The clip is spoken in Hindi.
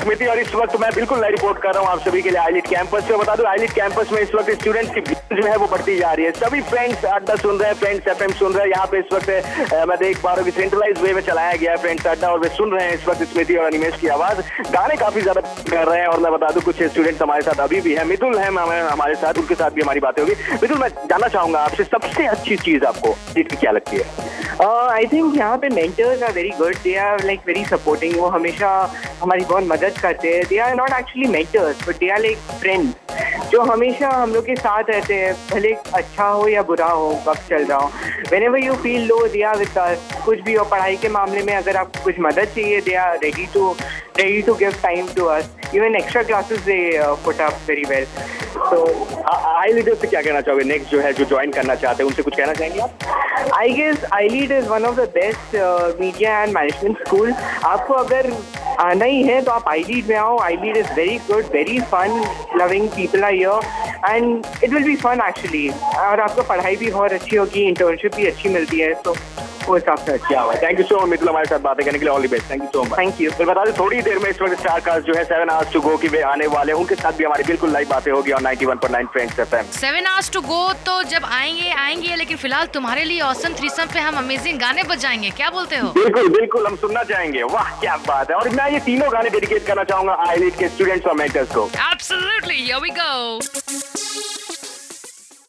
स्मृति और इस वक्त मैं बिल्कुल लाइव रिपोर्ट कर रहा हूँ आप सभी के लिए आईलिट कैंपस से। बता दूं आईलिट कैंपस में इस वक्त स्टूडेंट्स की भीड़ जो है वो बढ़ती जा रही है। सभी फ्रेंड्स अड्डा सुन रहे हैं, फ्रेंड्स एफएम सुन रहे हैं। यहाँ पे इस वक्त मैं देख पा रहा हूँ कि सेंट्रलाइज वे में चलाया गया है फ्रेंड्स अड्डा, और वे सुन रहे हैं इस वक्त स्मृति और अनिमेश की आवाज। गाने काफी ज्यादा कर रहे हैं और मैं बता दूं कुछ स्टूडेंट्स हमारे साथ अभी भी है। मितुल है हमारे साथ, उनके साथ भी हमारी बातें होगी। मितुल, मैं जानना चाहूंगा आपसे सबसे अच्छी चीज आपको क्या लगती है? आई थिंक यहाँ पे mentors are very good, they are like very supporting. वो हमेशा हमारी बहुत मदद करते हैं। They are not actually mentors but they are like friends जो हमेशा हम लोग के साथ रहते हैं, भले अच्छा हो या बुरा हो, वक्त चल रहा हो। Whenever you feel low they are with us. कुछ भी हो, पढ़ाई के मामले में अगर आपको कुछ मदद चाहिए they are ready to give time to us. Even extra classes they put up very well. तो आईलिट से क्या कहना चाहोगे? नेक्स्ट जो है जो ज्वाइन करना चाहते हैं उनसे कुछ कहना चाहेंगे आप? I guess iLead is one of the best media and management school. आपको अगर आना ही है तो आप iLead में आओ। iLead is very good, very fun, loving people are here and it will be fun actually. और आपको पढ़ाई भी बहुत अच्छी होगी, इंटर्नशिप भी अच्छी मिलती है, तो वो हिसाब से अच्छा हुआ। Thank you so much Mitul हमारे साथ बातें करने के लिए। All the best. Thank you so much. Thank you. फिर बता दें थोड़ी देर में इस वक्त स्टार कास्ट जो है 7 hours to go की वे आने वाले हैं, उनके साथ भी हमारी बिल्कुल लाइव बातें होगी और 91.9 friends FM. 7 hours to go तो जब आएंगे, लेकिन फिलहाल तुम्हारे लिए ऑसम थ्रीसम पे हम अमेजिंग गाने बजाएंगे, क्या बोलते हो? बिल्कुल बिल्कुल, हम सुनना चाहेंगे। वाह क्या बात है। और मैं ये तीनों गाने डेडिकेट करना चाहूंगा आईलिट के स्टूडेंट्स और मेंटर्स को। Absolutely, here we go.